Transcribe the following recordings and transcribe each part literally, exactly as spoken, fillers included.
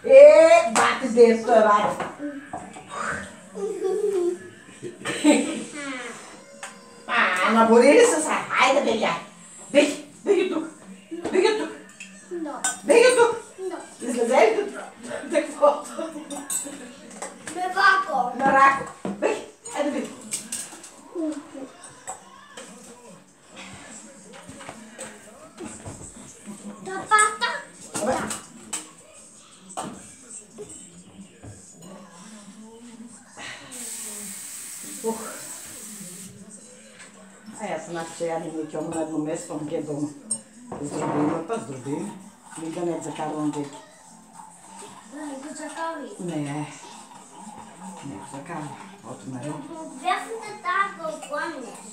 E bate dentro, bate. Ah, na orelha essa raia da velha. Vem, vem tu. Vem tu. Não. Vem tu. Não. Desdesenho tu. Tem foto. Bebaco. Maraco. Vem, aí vem. Tapata. А аз наче никому на едно место, где дома. Зробим, па зробим. И да не закарвам веки. Не го закави. Не, не го закарвам. От мене. Бяхте така го помниш.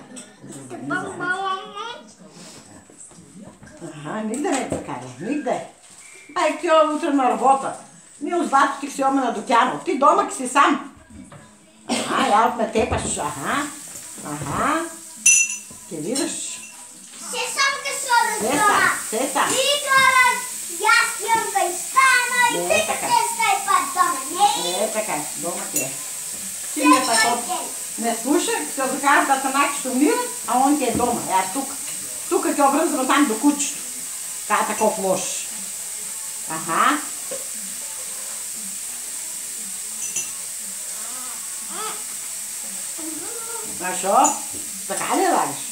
Ага, нигде не закарвам, нигде. Ай, ти утре на работа. Ние с бато ти си оме на Докяно. Ти дома ки си сам. Ага, я ме тепаш. Ага, ага. Ти видиш. Се сам ке сора Се дома. сам, се сам. И гора, јас јам га стана и Не, ти така. ке скај па дома. Не, Е, така, дома ти е. Ти ме тако не слуша, се закарам да Атанаки ще умира, а он ти е дома. Е, тук. Тук ти обръзвам там до кучето. Та е таков лош. Ага. А шо? Така ли радиш?